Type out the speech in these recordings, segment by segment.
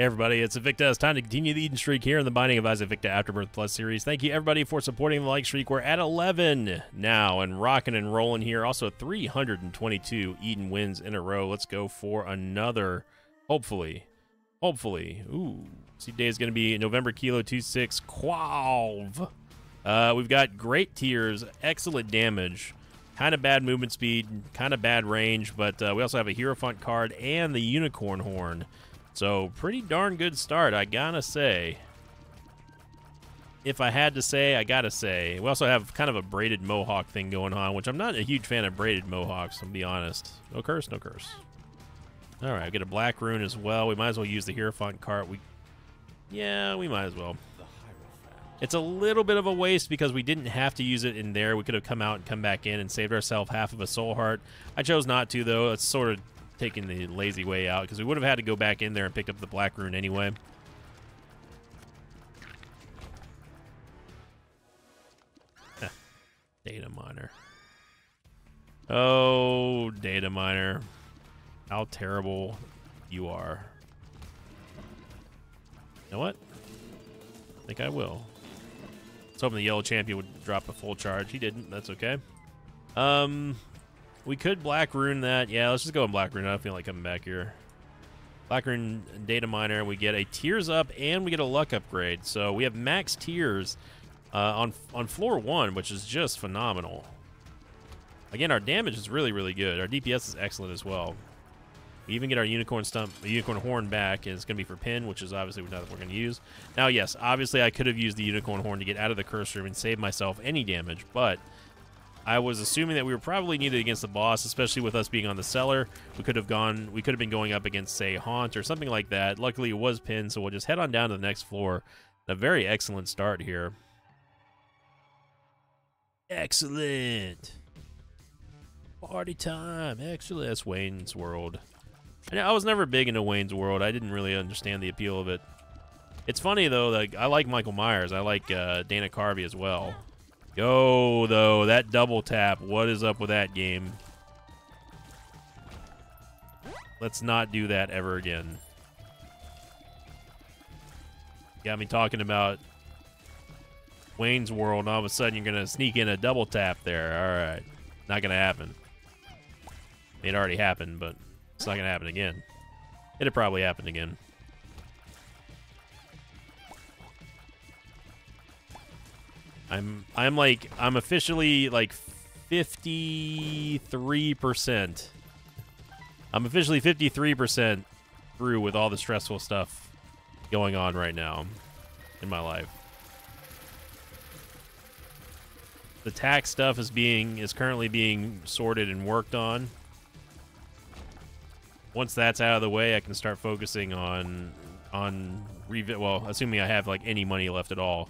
Hey everybody, it's Evicta. It's time to continue the Eden streak here in the Binding of Isaac Evicta Afterbirth Plus series. Thank you everybody for supporting the like streak. We're at 11 now and rocking and rolling here. Also 322 Eden wins in a row. Let's go for another, hopefully. Ooh, seed day is going to be November Kilo 26 Qualv. We've got great tiers, excellent damage, kind of bad movement speed, kind of bad range, but we also have a Hierophant card and the Unicorn Horn. So, pretty darn good start, I gotta say. If I had to say, I gotta say. We also have kind of a braided mohawk thing going on, which I'm not a huge fan of braided mohawks, I'll be honest. No curse, no curse. Alright, we get a black rune as well. We might as well use the Hierophant cart. Yeah, we might as well. It's a little bit of a waste because we didn't have to use it in there. We could have come out and come back in and saved ourselves half of a soul heart. I chose not to, though. It's sort of taking the lazy way out because we would have had to go back in there and pick up the black rune anyway. Data miner. Oh, data miner. How terrible you are. You know what? I think I will. I was hoping the yellow champion would drop a full charge. He didn't. That's okay. We could black rune that. Yeah, let's just go in black rune. I don't feel like coming back here. Black rune data miner. We get a tears up and we get a luck upgrade. So we have max tears on floor 1, which is just phenomenal. Again, our damage is really, really good. Our DPS is excellent as well. We even get our unicorn horn back, and it's going to be for pin, which is obviously not what we're going to use. Now, yes, obviously I could have used the unicorn horn to get out of the curse room and save myself any damage, but I was assuming that we were probably needed against the boss, especially with us being on the cellar. We could have been going up against, say, Haunt or something like that. Luckily, it was pinned, so we'll just head on down to the next floor. A very excellent start here. Excellent. Party time. Excellent. That's Wayne's World. I was never big into Wayne's World. I didn't really understand the appeal of it. It's funny, though, like, I like Michael Myers. I like Dana Carvey as well. Go, though, that double tap. What is up with that game? Let's not do that ever again. Got me talking about Wayne's World, and all of a sudden you're going to sneak in a double tap there. All right. Not going to happen. It already happened, but it's not going to happen again. It'll probably happen again. I'm officially like 53%. I'm officially 53% through with all the stressful stuff going on right now in my life. The tax stuff is currently being sorted and worked on. Once that's out of the way, I can start focusing on well, assuming I have like any money left at all.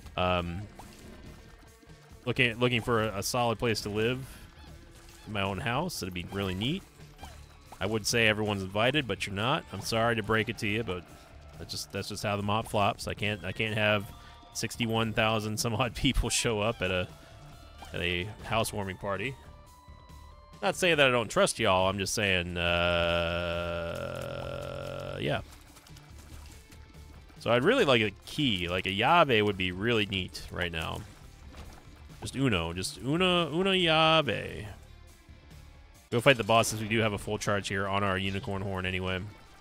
Looking for a solid place to live in my own house. It'd be really neat. I would say everyone's invited, but you're not. I'm sorry to break it to you, but that's just how the mop flops. I can't have 61,000 some odd people show up at a housewarming party. Not saying that I don't trust y'all. I'm just saying, yeah. So I'd really like a key, like a Llave would be really neat right now. Just una Llave. Go fight the boss since we do have a full charge here on our unicorn horn anyway.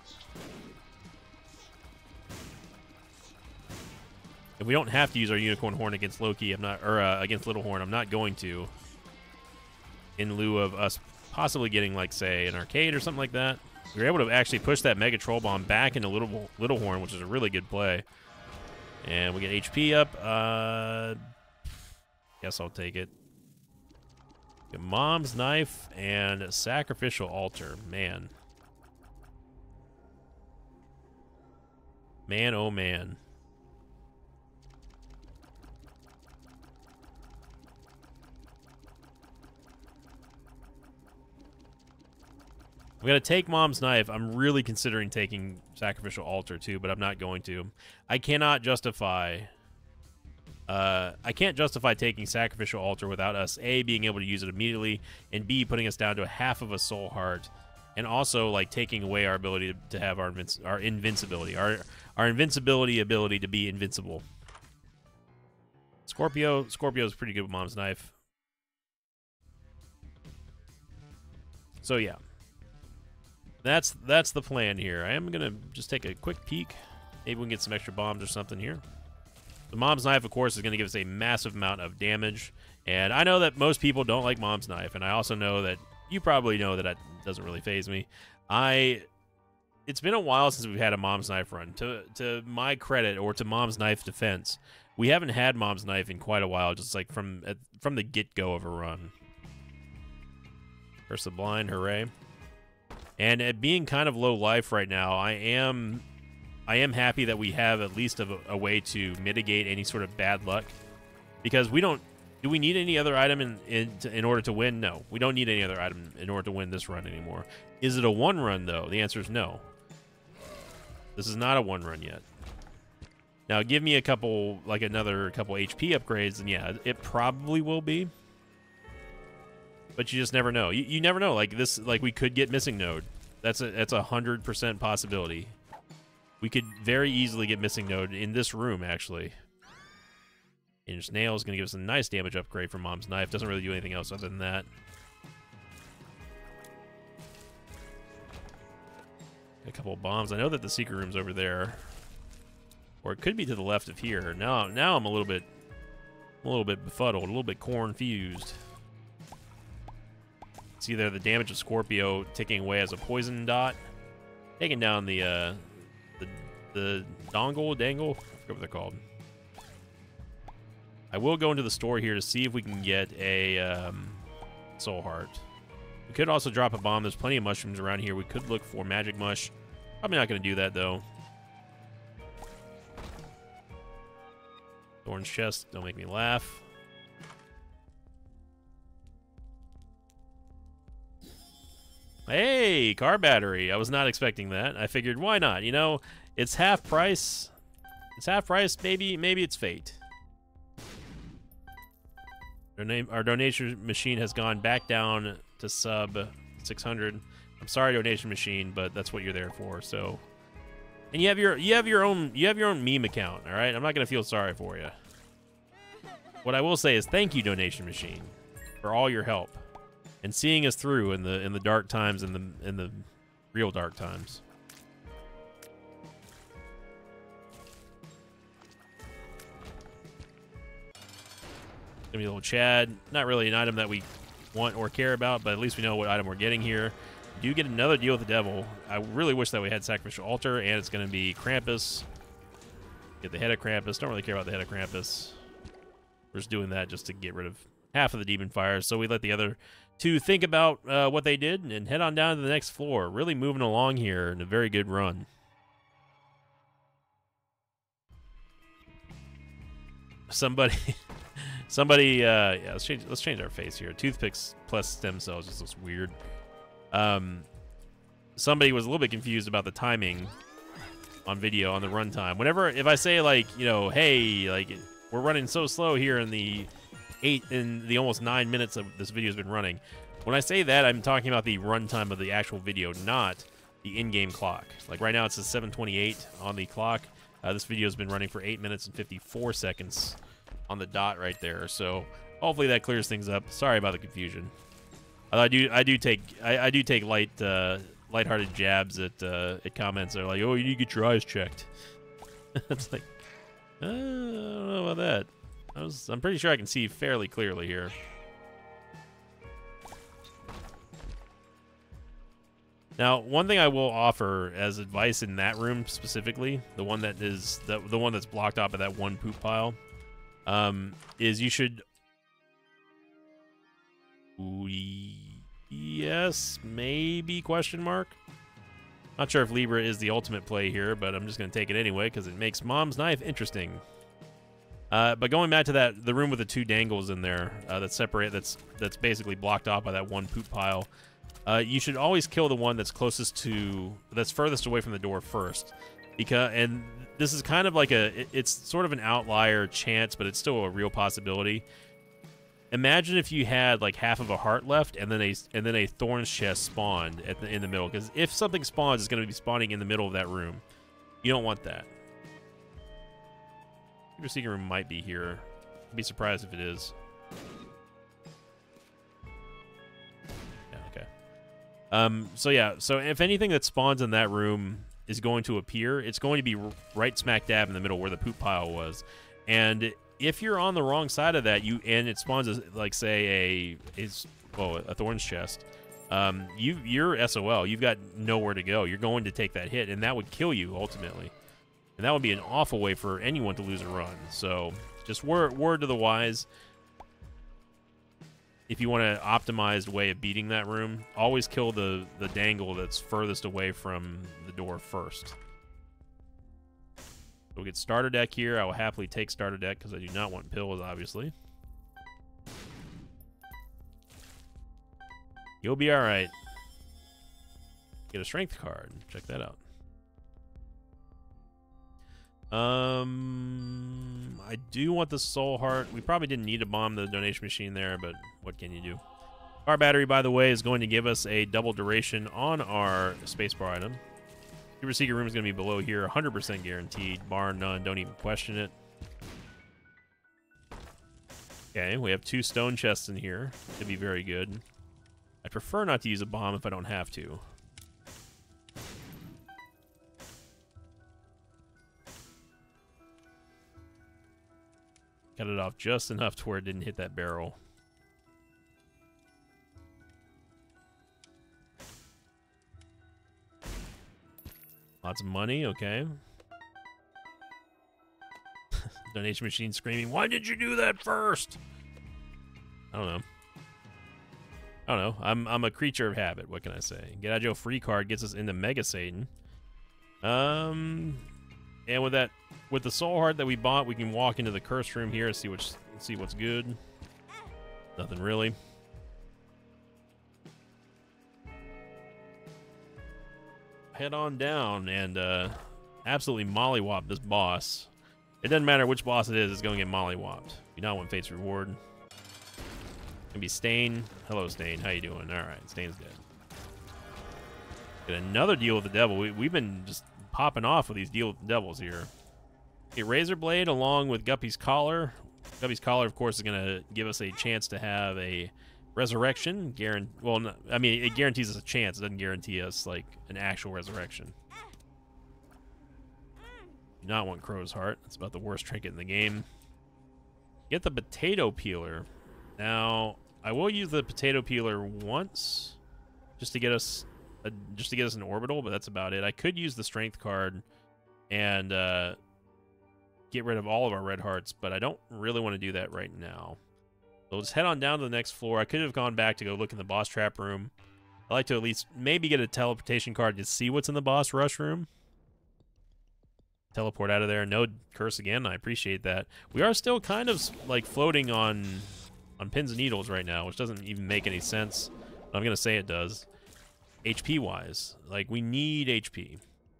If we don't have to use our unicorn horn against Loki, against Little Horn, I'm not going to. In lieu of us possibly getting, like, say, an arcade or something like that. We were able to actually push that Mega Troll Bomb back into Little Horn, which is a really good play. And we get HP up. Guess I'll take it. Get Mom's Knife and Sacrificial Altar. Man. Man, oh man. I'm going to take Mom's Knife. I'm really considering taking Sacrificial Altar too, but I'm not going to. I cannot justify taking Sacrificial Altar without us, A, being able to use it immediately, and B, putting us down to a half of a soul heart and also like taking away our ability to have our invincibility, our invincibility ability to be invincible. Scorpio's pretty good with Mom's Knife. So yeah, that's the plan here. I am gonna just take a quick peek. Maybe we can get some extra bombs or something here. The Mom's Knife, of course, is going to give us a massive amount of damage. And I know that most people don't like Mom's Knife, and I also know that you probably know that that doesn't really faze me. It's been a while since we've had a Mom's Knife run. To my credit, or to Mom's Knife defense, we haven't had Mom's Knife in quite a while, just like from the get-go of a run. Curse the Blind, hooray. And at being kind of low life right now, I am happy that we have at least a way to mitigate any sort of bad luck, because we don't. Do we need any other item in order to win? No, we don't need any other item in order to win this run anymore. Is it a one run though? The answer is no. This is not a one run yet. Now give me another couple HP upgrades, and yeah, it probably will be. But you just never know. You never know. Like this, like we could get Missing Node. That's a 100% possibility. We could very easily get Missing Node in this room, actually. Inch Nail is going to give us a nice damage upgrade from Mom's Knife. Doesn't really do anything else other than that. A couple of bombs. I know that the secret room's over there, or it could be to the left of here. Now I'm a little bit befuddled, a little bit confused. See there, the damage of Scorpio ticking away as a poison dot, taking down the dangle, I forget what they're called. I will go into the store here to see if we can get a soul heart. We could also drop a bomb. There's plenty of mushrooms around here. We could look for magic mush. Probably not going to do that though. Thorn's chest, don't make me laugh. Hey, car battery. I was not expecting that. I figured, why not? You know, it's half price. It's half price. Maybe it's fate. Our donation machine has gone back down to sub 600. I'm sorry, donation machine, but that's what you're there for. So, and you have your own meme account. All right, I'm not gonna feel sorry for you. What I will say is thank you, donation machine, for all your help and seeing us through in the dark times, in the real dark times. Gonna be a little Chad. Not really an item that we want or care about, but at least we know what item we're getting here. We do get another deal with the devil. I really wish that we had Sacrificial Altar, and it's gonna be Krampus. Get the head of Krampus. Don't really care about the head of Krampus. We're just doing that just to get rid of half of the demon fires, so we let the other two think about what they did and head on down to the next floor. Really moving along here in a very good run. Somebody, yeah, let's change our face here. Toothpicks plus stem cells just looks weird. Somebody was a little bit confused about the timing on video, on the runtime. If I say like, you know, hey, like we're running so slow here in the almost 9 minutes that this video has been running. When I say that, I'm talking about the runtime of the actual video, not the in-game clock. Like right now, it says 7:28 on the clock. This video has been running for 8 minutes and 54 seconds on the dot right there. So hopefully that clears things up. Sorry about the confusion. I do take lighthearted jabs at comments. They're like, oh, you need to get your eyes checked. It's like, I don't know about that. I'm pretty sure I can see fairly clearly here. Now, one thing I will offer as advice in that room specifically, the one that's blocked off by that one poop pile, is you should. Yes, maybe, question mark. Not sure if Libra is the ultimate play here, but I'm just going to take it anyway because it makes Mom's Knife interesting. But going back to the room with the two dangles in there that's basically blocked off by that one poop pile, you should always kill the one that's furthest away from the door first, and this is kind of like it's sort of an outlier chance, but it's still a real possibility. imagine if you had like half of a heart left, and then a thorns chest spawned in the middle. Because if something spawns, it's going to be spawning in the middle of that room. You don't want that. Your secret room might be here. I'd be surprised if it is. Yeah, okay. So yeah, so if anything that spawns in that room is going to appear, it's going to be right smack dab in the middle where the poop pile was. And if you're on the wrong side of that, and it spawns as, like, say a thorns chest, you're SOL. You've got nowhere to go. You're going to take that hit, and that would kill you ultimately. And that would be an awful way for anyone to lose a run. So just word to the wise. If you want an optimized way of beating that room, always kill the dangle that's furthest away from the door first. We'll get starter deck here. I will happily take starter deck because I do not want pills, obviously. You'll be all right. Get a strength card. Check that out. I do want the soul heart. We probably didn't need to bomb the donation machine there, but what can you do? Our battery, by the way, is going to give us a double duration on our spacebar item. Super secret room is going to be below here, 100% guaranteed, bar none. Don't even question it. Okay, we have 2 stone chests in here. Could be very good. I prefer not to use a bomb if I don't have to. Cut it off just enough to where it didn't hit that barrel. Lots of money, okay. Donation machine screaming, "Why did you do that first?" I don't know. I'm a creature of habit. What can I say? Get out Joe free card gets us into Mega Satan. And with the soul heart that we bought, we can walk into the curse room here and see what's good. Nothing really. Head on down and absolutely mollywop this boss. It doesn't matter which boss it is, it's going to get mollywopped. You not want Fate's Reward. Gonna be Stain. Hello, Stain. How you doing? All right, Stain's dead. Get another deal with the devil. We've been just popping off with these deal with the devils here. Okay, Razor Blade along with Guppy's Collar. Guppy's Collar, of course, is going to give us a chance to have a resurrection. Well, no, I mean, it guarantees us a chance. It doesn't guarantee us, like, an actual resurrection. Do not want Crow's Heart. That's about the worst trinket in the game. Get the Potato Peeler. Now, I will use the Potato Peeler once just to get us an orbital, but that's about it. I could use the Strength card and get rid of all of our red hearts, but I don't really want to do that right now. So let's head on down to the next floor. I could have gone back to go look in the boss trap room. I like to at least maybe get a teleportation card to see what's in the boss rush room. Teleport out of there. No curse again. I appreciate that. We are still kind of like floating on pins and needles right now, which doesn't even make any sense. I'm going to say it does. HP wise, like, we need HP.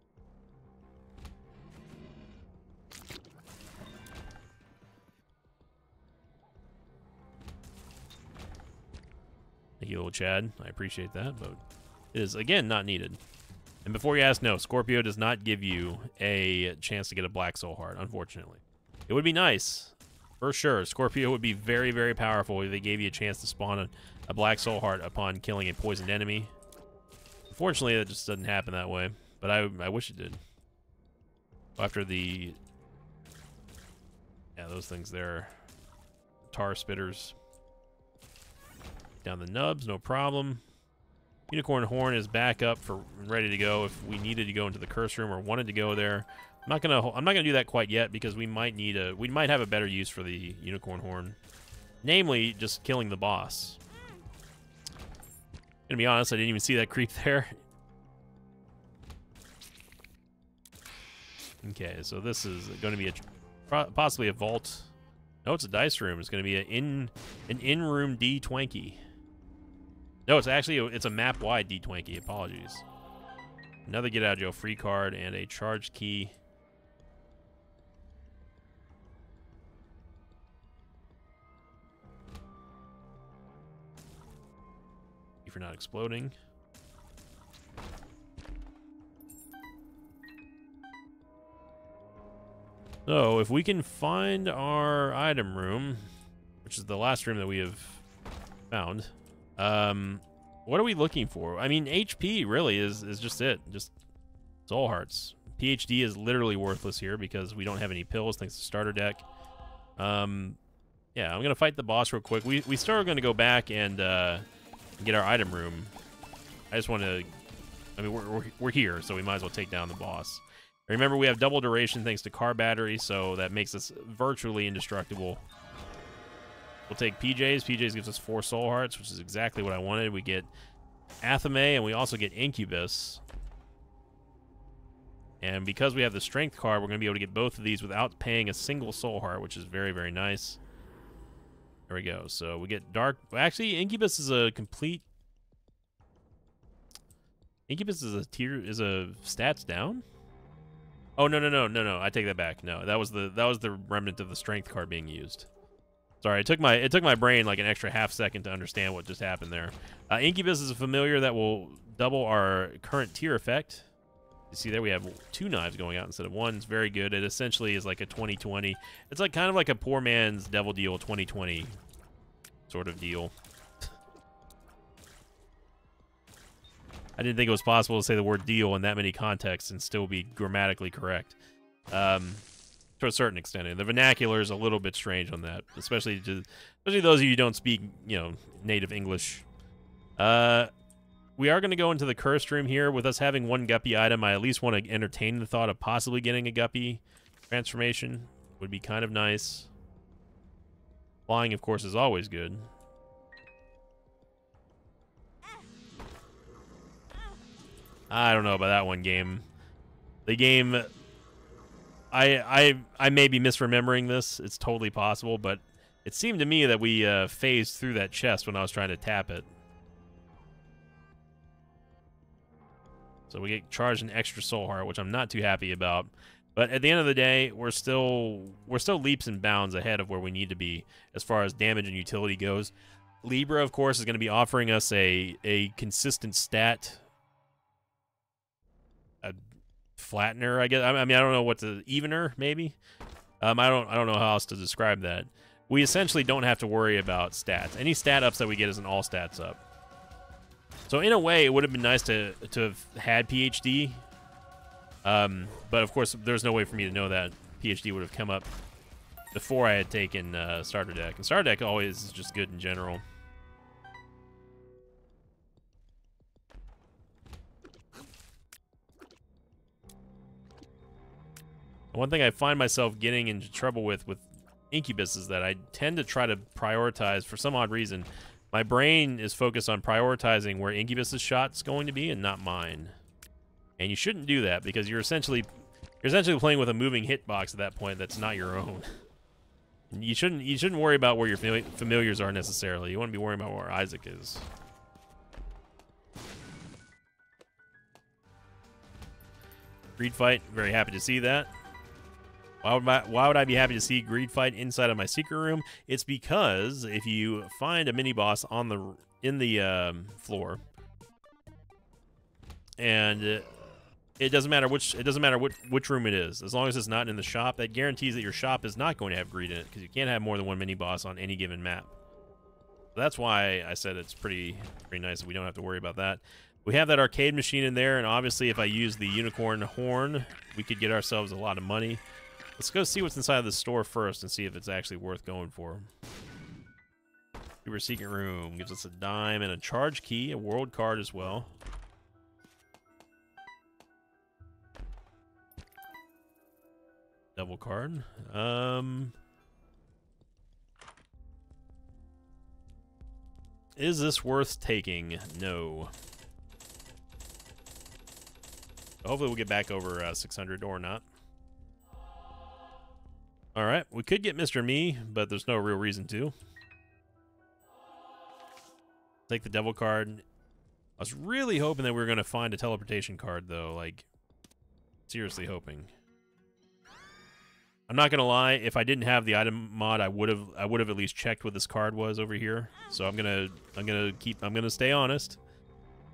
Thank you, little Chad. I appreciate that, but it is, again, not needed. And before you ask, no, Scorpio does not give you a chance to get a Black Soul Heart, unfortunately. It would be nice, for sure. Scorpio would be very, very powerful if they gave you a chance to spawn a Black Soul Heart upon killing a poisoned enemy. Unfortunately, that just doesn't happen that way, but I wish it did. After the... yeah, those things there. Tar Spitters. Down the nubs, no problem. Unicorn Horn is back up for ready to go if we needed to go into the curse room or wanted to go there. I'm not gonna do that quite yet because we might have a better use for the Unicorn Horn. Namely, just killing the boss. Gonna be honest, I didn't even see that creep there. Okay, so this is going to be possibly a vault. No, it's a dice room. It's going to be an in-room D-Twanky. No, it's a map-wide D-Twanky. Apologies. Another Get Out of Jail free card and a charged key. you're not exploding. So, if we can find our item room, which is the last room that we have found, what are we looking for? I mean, HP really is just it. Just soul hearts. PhD is literally worthless here because we don't have any pills thanks to starter deck. Yeah, I'm going to fight the boss real quick. We still are going to go back and get our item room. I just want to... I mean, we're here, so we might as well take down the boss. Remember, we have double duration thanks to car battery, so that makes us virtually indestructible. We'll take PJs. PJs gives us 4 soul hearts, which is exactly what I wanted. We get Athame, and we also get Incubus. And because we have the strength card, we're going to be able to get both of these without paying a single soul heart, which is very, very nice. There we go. So we get dark. Actually, Incubus is a complete... Incubus is a tier, is a stats down? Oh, no. I take that back. No, that was the remnant of the strength card being used. Sorry, it took my brain like an extra half second to understand what just happened there. Incubus is a familiar that will double our current tier effect. You see there we have 2 knives going out instead of 1. It's very good. It essentially is like a 20/20. It's like kind of like a poor man's Devil Deal 20/20 sort of deal. I didn't think it was possible to say the word deal in that many contexts and still be grammatically correct. To a certain extent. And the vernacular is a little bit strange on that, especially those of you who don't speak, you know, native English. We are going to go into the cursed room here. With us having 1 guppy item, I at least want to entertain the thought of possibly getting a guppy transformation. Would be kind of nice. Flying, of course, is always good. I don't know about that one game. The game... I may be misremembering this. It's totally possible, but it seemed to me that we phased through that chest when I was trying to tap it. So we get charged an extra soul heart, which I'm not too happy about. But at the end of the day, we're still leaps and bounds ahead of where we need to be as far as damage and utility goes. Libra, of course, is going to be offering us a consistent stat. A flattener, I guess. I mean, I don't know what to... Evener, maybe? I don't know how else to describe that. We essentially don't have to worry about stats. Any stat ups that we get is an all stats up. So in a way, it would have been nice to have had PhD. But of course, there's no way for me to know that PhD would have come up before I had taken starter deck. And starter deck always is just good in general. One thing I find myself getting into trouble with Incubus is that I tend to try to prioritize, for some odd reason, my brain is focused on prioritizing where Incubus's shot's going to be and not mine. And you shouldn't do that because you're essentially playing with a moving hitbox at that point that's not your own. You shouldn't worry about where your familiars are necessarily. You want to be worrying about where Isaac is. Greed fight, very happy to see that. Why would I be happy to see Greed fight inside of my secret room? It's because if you find a mini boss in the floor, and it doesn't matter which room it is, as long as it's not in the shop, that guarantees that your shop is not going to have greed in it because you can't have more than 1 mini boss on any given map. So that's why I said it's pretty nice that we don't have to worry about that. We have that arcade machine in there, and obviously if I use the unicorn horn, we could get ourselves a lot of money. Let's go see what's inside of the store first and see if it's actually worth going for. Super secret room gives us a dime and a charge key, a world card as well. Double card. Is this worth taking? No. Hopefully we'll get back over 600 or not. Alright, we could get Mr. Me, but there's no real reason to. Take the devil card. I was really hoping that we were going to find a teleportation card, though. Like, seriously hoping. I'm not going to lie, if I didn't have the item mod, I would have at least checked what this card was over here. So I'm going to stay honest.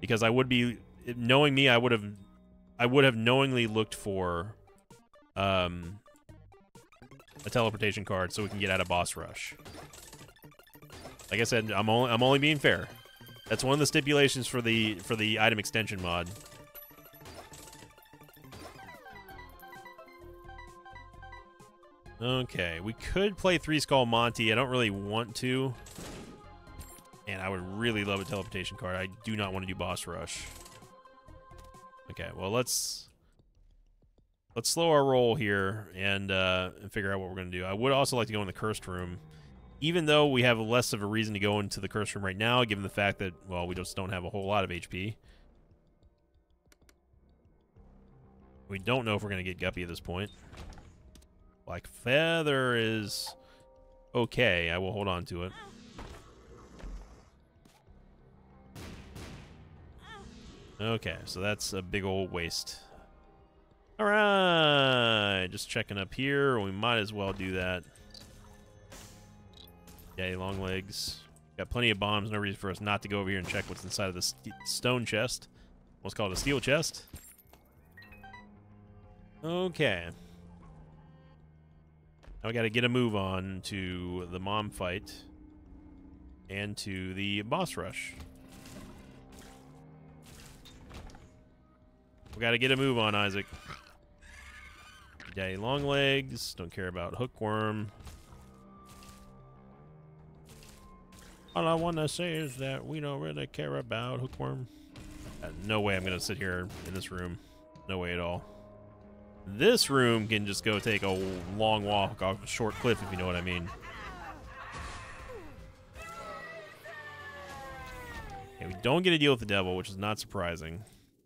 Because I would be, knowing me, I would have knowingly looked for a teleportation card so we can get out of boss rush. Like I said, I'm only being fair. That's one of the stipulations for the item extension mod. Okay, we could play Three Skull Monty. I don't really want to. And I would really love a teleportation card. I do not want to do boss rush. Okay, well let's slow our roll here and figure out what we're gonna do. I would also like to go in the cursed room, even though we have less of a reason to go into the cursed room right now, given the fact that, well, we just don't have a whole lot of HP. We don't know if we're gonna get Guppy at this point. Black Feather is okay. I will hold on to it. Okay, so that's a big old waste. All right, just checking up here. We might as well do that. Yay, long legs. Got plenty of bombs. No reason for us not to go over here and check what's inside of the stone chest. What's called a steel chest. Okay. Now we got to get a move on to the mom fight and to the boss rush. We got to get a move on, Isaac. Daddy long legs. Don't care about hookworm. All I want to say is that we don't really care about hookworm. No way I'm going to sit here in this room. No way at all. This room can just go take a long walk off a short cliff, if you know what I mean. Okay, we don't get to deal with the devil, which is not surprising.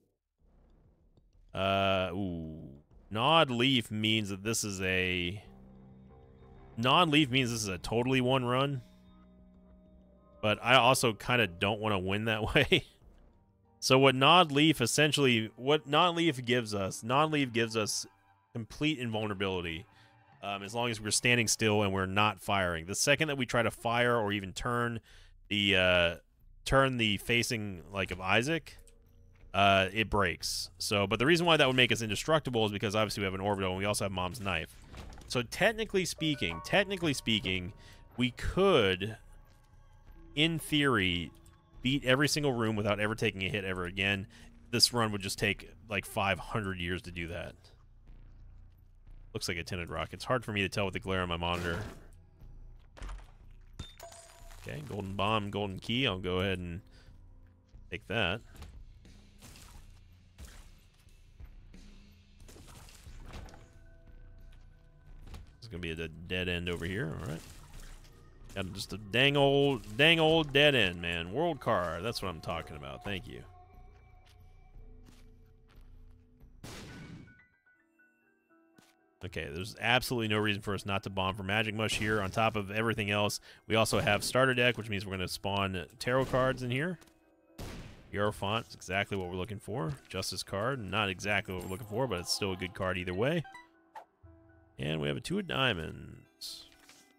Ooh. Gnawed Leaf means that this is a... Gnawed Leaf means this is a totally one run. But I also kind of don't want to win that way. So what Gnawed Leaf essentially... What Gnawed Leaf gives us complete invulnerability. As long as we're standing still and we're not firing. The second that we try to fire or even turn the facing, like, of Isaac... it breaks. So, but the reason why that would make us indestructible is because obviously we have an orbital and we also have Mom's Knife. So technically speaking, we could, in theory, beat every single room without ever taking a hit ever again. This run would just take like 500 years to do that. Looks like a tinted rock. It's hard for me to tell with the glare on my monitor. Okay, golden bomb, golden key. I'll go ahead and take that. It's gonna be a dead end over here. All right, got just a dang old dead end, man. World card. That's what I'm talking about. Thank you. Okay, there's absolutely no reason for us not to bomb for Magic Mush here. On top of everything else, we also have starter deck, which means we're going to spawn tarot cards in here. Hierophant is exactly what we're looking for. Justice card, not exactly what we're looking for, but it's still a good card either way. And we have a 2 of diamonds.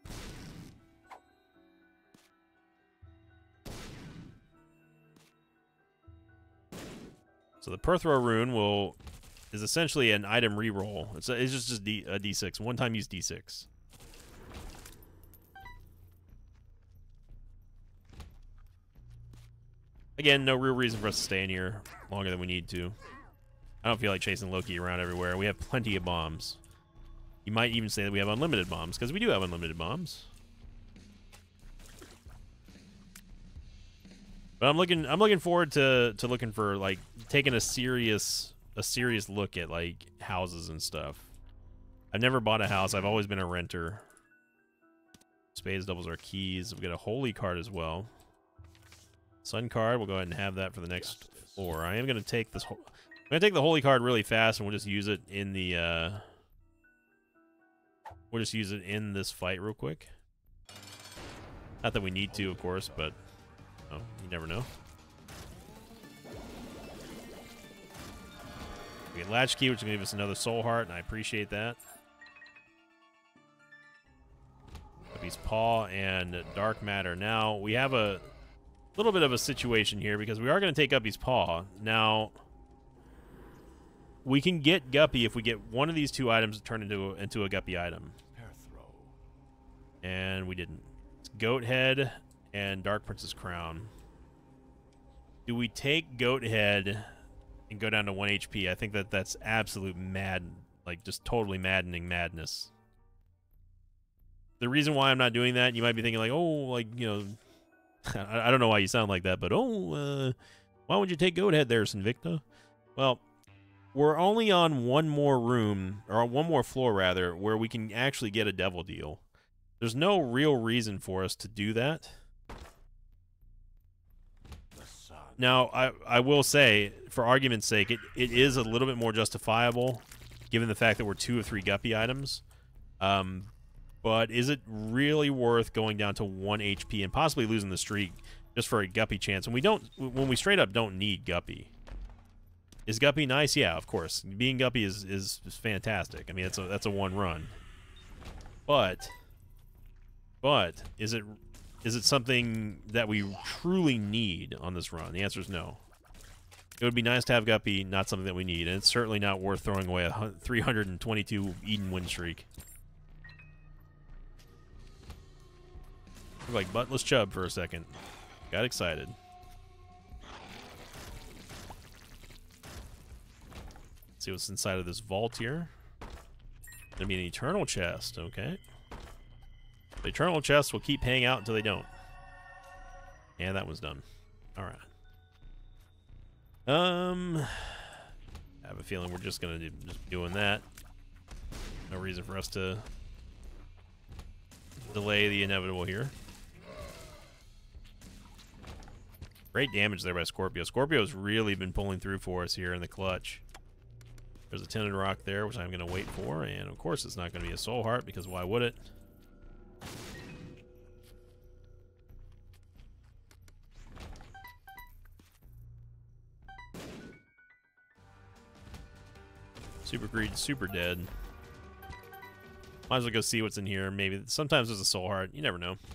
So the Perthro rune is essentially an item reroll. It's just a D6, one-time use D6. Again, no real reason for us to stay in here longer than we need to. I don't feel like chasing Loki around everywhere. We have plenty of bombs. You might even say that we have unlimited bombs, because we do have unlimited bombs. But I'm looking forward to looking for, like, taking a serious look at, like, houses and stuff. I've never bought a house. I've always been a renter. Spades doubles our keys. We got a holy card as well. Sun card. We'll go ahead and have that for the next floor. I am going to take this. I'm going to take the holy card really fast, and we'll just use it in the. We'll just use it in this fight real quick. Not that we need to, of course, but oh, you never know. We get Latchkey, which is going to give us another Soul Heart, and I appreciate that. Puppy's Paw and Dark Matter. Now, we have a little bit of a situation here because we are going to take Guppy's Paw. Now, we can get Guppy if we get one of these two items turned into a Guppy item. And we didn't. It's Goat Head and Dark Prince's Crown. Do we take Goat Head and go down to 1 HP? I think that's absolute mad, like just totally maddening madness. The reason why I'm not doing that, you might be thinking like, oh, like, you know, I don't know why you sound like that, but why would you take Goat Head there, Sinvicta? Well, we're only on one more room, or one more floor rather, where we can actually get a Devil Deal. There's no real reason for us to do that. Now, I will say, for argument's sake, it is a little bit more justifiable, given the fact that we're 2 of 3 Guppy items. But is it really worth going down to 1 HP and possibly losing the streak just for a Guppy chance? And when we straight up don't need Guppy. Is Guppy nice? Yeah, of course. Being Guppy is fantastic. I mean, that's a 1 run. But is it something that we truly need on this run? The answer is no. It would be nice to have Guppy, not something that we need, and it's certainly not worth throwing away a 322 Eden win streak. Look like buttless Chubb for a second. Got excited. Let's see what's inside of this vault here. Gonna be an eternal chest, okay. The eternal chest will keep hanging out until they don't. And that was done. Alright. I have a feeling we're just gonna just be doing that. No reason for us to delay the inevitable here. Great damage there by Scorpio. Scorpio's really been pulling through for us here in the clutch. There's a Tinted Rock there, which I'm going to wait for, and of course it's not going to be a Soul Heart, because why would it? Super Greed, super dead. Might as well go see what's in here. Maybe sometimes there's a Soul Heart. You never know.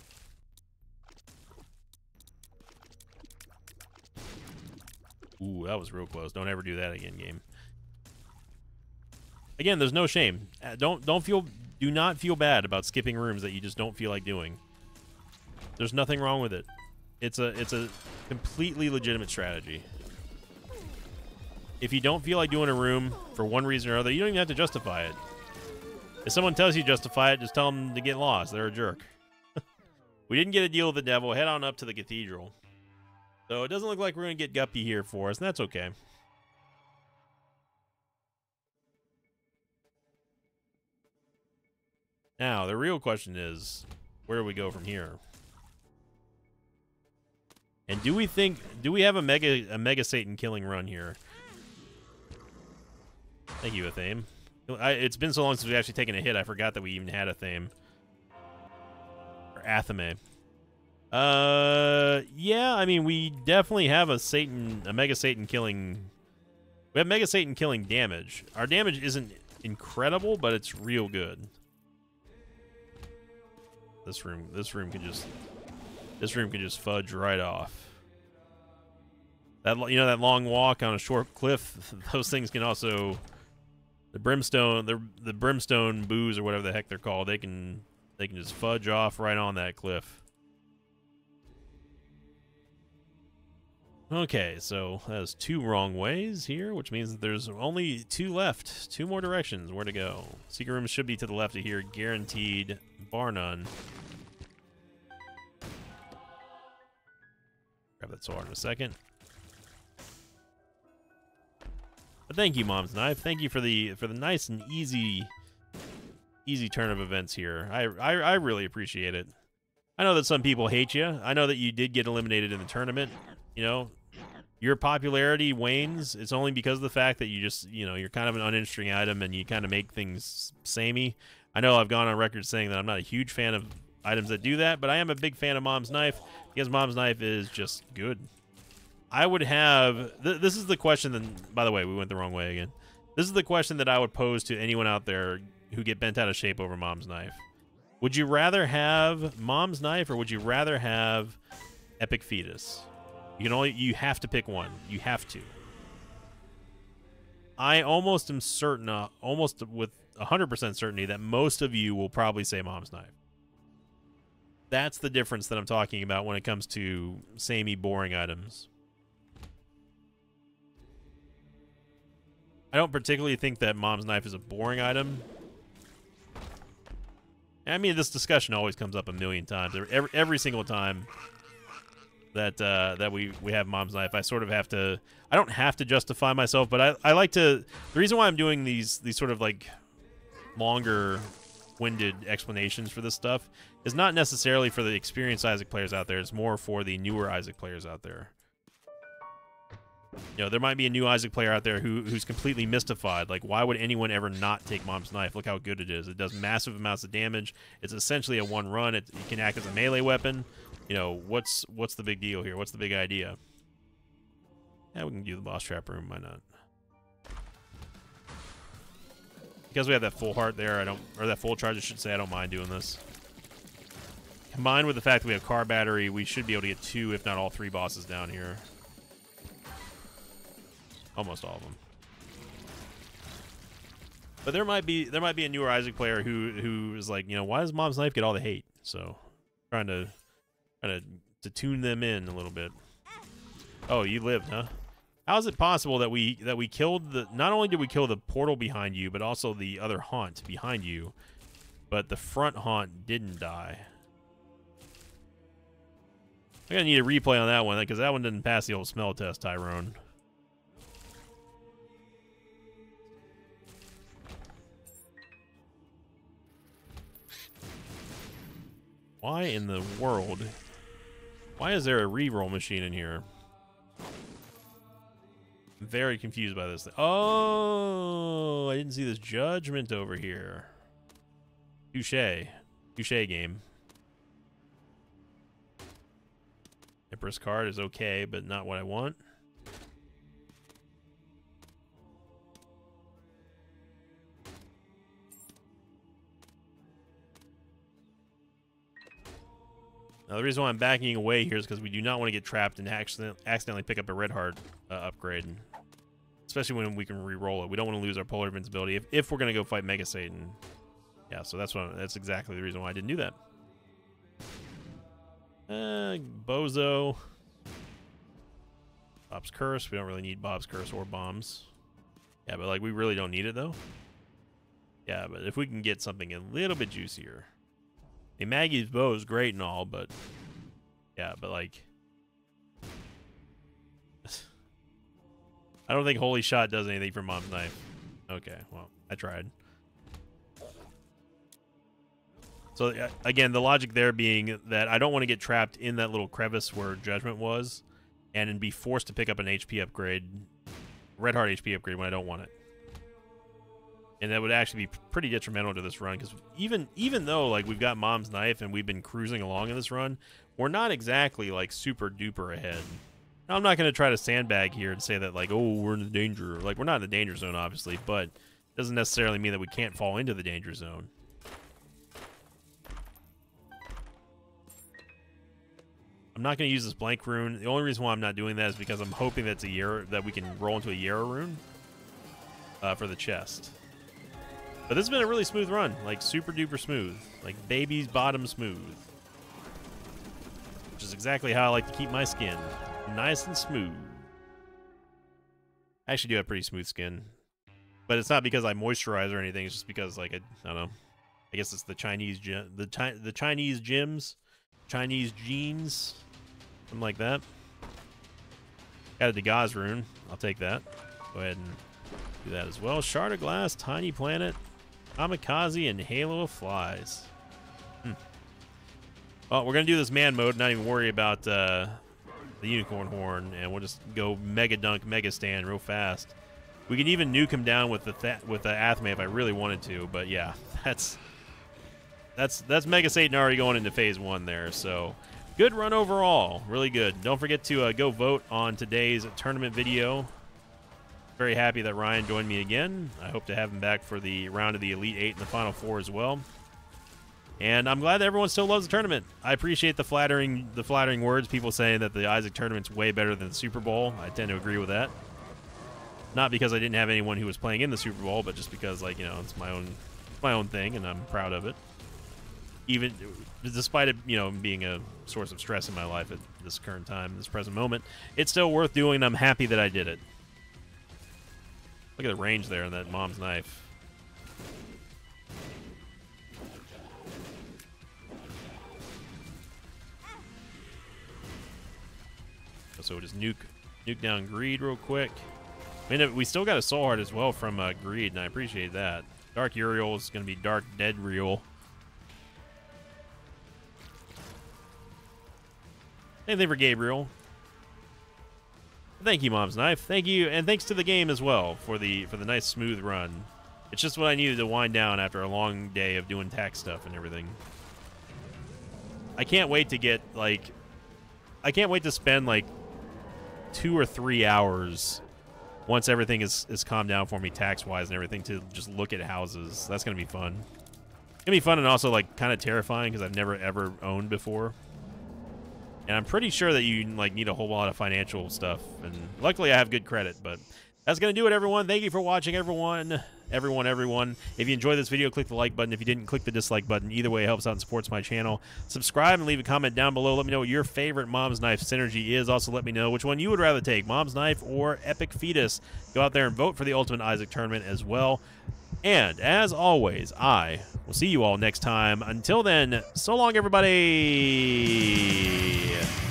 Ooh, that was real close. Don't ever do that again, game. Again, there's no shame. Do not feel bad about skipping rooms that you just don't feel like doing. There's nothing wrong with it. It's a completely legitimate strategy. If you don't feel like doing a room for one reason or other, you don't even have to justify it. If someone tells you to justify it, just tell them to get lost. They're a jerk. We didn't get a deal with the devil. Head on up to the cathedral. So it doesn't look like we're going to get Guppy here for us, and that's okay. Now, the real question is, where do we go from here? And do we have a Mega Satan killing run here? Thank you, Athame. It's been so long since we've actually taken a hit, I forgot that we even had Athame. Or Athame. Yeah, I mean, we definitely have a Mega Satan killing... We have Mega Satan killing damage. Our damage isn't incredible, but it's real good. This room can just fudge right off. That long walk on a short cliff, those things can also... The brimstone boos or whatever the heck they're called, they can just fudge off right on that cliff. Okay, so that's 2 wrong ways here, which means that there's only 2 left. 2 more directions where to go. Secret room should be to the left of here, guaranteed, bar none. Grab that sword in a second. But thank you, Mom's Knife. Thank you for the nice and easy turn of events here. I really appreciate it. I know that some people hate you. I know that you did get eliminated in the tournament. You know, your popularity wanes. It's only because of the fact that you just, you're kind of an uninteresting item and you kind of make things samey. I know I've gone on record saying that I'm not a huge fan of items that do that, but I am a big fan of Mom's Knife because Mom's Knife is just good. I would have... this is the question that... By the way, we went the wrong way again. This is the question that I would pose to anyone out there who get bent out of shape over Mom's Knife. Would you rather have Mom's Knife or would you rather have Epic Fetus. You have to pick one. You have to. I almost am certain, almost with 100% certainty, that most of you will probably say Mom's Knife. That's the difference that I'm talking about when it comes to samey, boring items. I don't particularly think that Mom's Knife is a boring item. I mean, this discussion always comes up a million times. Every single time that that we have Mom's Knife, I sort of have to. I don't have to justify myself, but I like to. The reason why I'm doing these sort of like longer-winded explanations for this stuff is not necessarily for the experienced Isaac players out there. It's more for the newer Isaac players out there. You know, there might be a new Isaac player out there who's completely mystified. Like, why would anyone ever not take Mom's Knife? Look how good it is. It does massive amounts of damage. It's essentially a one-run. It can act as a melee weapon. You know, what's the big deal here? What's the big idea? Yeah, we can do the boss trap room. Why not? Because we have that full heart there, or that full charge, I should say, I don't mind doing this. Combined with the fact that we have car battery, we should be able to get 2, if not all 3 bosses down here. Almost all of them. But there might be a newer Isaac player who is like, you know, why does Mom's Knife get all the hate? So trying to tune them in a little bit. Oh, you lived, huh? How is it possible that we killed the? Not only did we kill the portal behind you, but also the other haunt behind you, but the front haunt didn't die. I'm gonna need a replay on that one because that one didn't pass the old smell test, Tyrone. Why in the world? Why is there a reroll machine in here? I'm very confused by this thing. Oh, I didn't see this judgment over here. Touché. Touché game. Empress card is okay, but not what I want. Now, the reason why I'm backing away here is because we do not want to get trapped and accidentally pick up a red heart upgrade. Especially when we can re-roll it. We don't want to lose our polar invincibility if we're going to go fight Mega Satan. Yeah, so that's exactly the reason why I didn't do that. Bozo. Bob's Curse. We don't really need Bob's Curse or bombs. Yeah, but like we really don't need it though. Yeah, but if we can get something a little bit juicier. Hey, Maggie's bow is great and all, but yeah, but like I don't think Holy Shot does anything for Mom's Knife. Okay, well, I tried. So again, the logic there being that I don't want to get trapped in that little crevice where Judgment was and then be forced to pick up an HP upgrade, Red Heart HP upgrade when I don't want it. And that would actually be pretty detrimental to this run because even though like we've got Mom's Knife and we've been cruising along in this run, we're not exactly like super duper ahead. Now, I'm not going to try to sandbag here and say that like, oh, we're in the danger. Like, we're not in the danger zone, obviously, but it doesn't necessarily mean that we can't fall into the danger zone. I'm not going to use this blank rune. The only reason why I'm not doing that is because I'm hoping that we can roll into a Yarrow rune for the chest. But this has been a really smooth run, like super duper smooth, like baby's bottom smooth, which is exactly how I like to keep my skin, nice and smooth. I actually do have pretty smooth skin, but it's not because I moisturize or anything. It's just because like I don't know. I guess it's the Chinese Chinese gyms, Chinese genes, something like that. Got a Dagaz rune. I'll take that. Go ahead and do that as well. Shard of Glass, Tiny Planet, Kamikaze, and Halo of Flies. Well, we're going to do this man mode, not even worry about the Unicorn Horn, and we'll just go Mega Dunk, Mega Stand real fast. We can even nuke him down with the Athame if I really wanted to, but yeah, that's Mega Satan already going into phase 1 there, so good run overall. Really good. Don't forget to go vote on today's tournament video. Very happy that Ryan joined me again. I hope to have him back for the round of the Elite 8 and the Final 4 as well. And I'm glad that everyone still loves the tournament. I appreciate the flattering words, people saying that the Isaac tournament's way better than the Super Bowl. I tend to agree with that. Not because I didn't have anyone who was playing in the Super Bowl, but just because, like, you know, it's my own thing, and I'm proud of it. Even despite it, you know, being a source of stress in my life at this current time, this present moment, it's still worth doing, and I'm happy that I did it. Look at the range there on that mom's knife. So just nuke down Greed real quick. I mean, we still got a Soul Heart as well from Greed, and I appreciate that. Dark Uriel is going to be Dark Dead Real. Same thing for Gabriel. Thank you, Mom's Knife. Thank you, and thanks to the game as well for the nice smooth run. It's just what I needed to wind down after a long day of doing tax stuff and everything. I can't wait to get, like, I can't wait to spend like 2 or 3 hours once everything is calmed down for me tax-wise and everything to just look at houses. That's going to be fun. It's going to be fun and also, like, kind of terrifying because I've never, ever owned before. And I'm pretty sure that you, like, need a whole lot of financial stuff. And luckily I have good credit, but that's going to do it, everyone. Thank you for watching, everyone. Everyone. If you enjoyed this video, click the like button. If you didn't, click the dislike button. Either way, it helps out and supports my channel. Subscribe and leave a comment down below. Let me know what your favorite Mom's Knife synergy is. Also, let me know which one you would rather take, Mom's Knife or Epic Fetus. Go out there and vote for the Ultimate Isaac Tournament as well. And, as always, I will see you all next time. Until then, so long, everybody!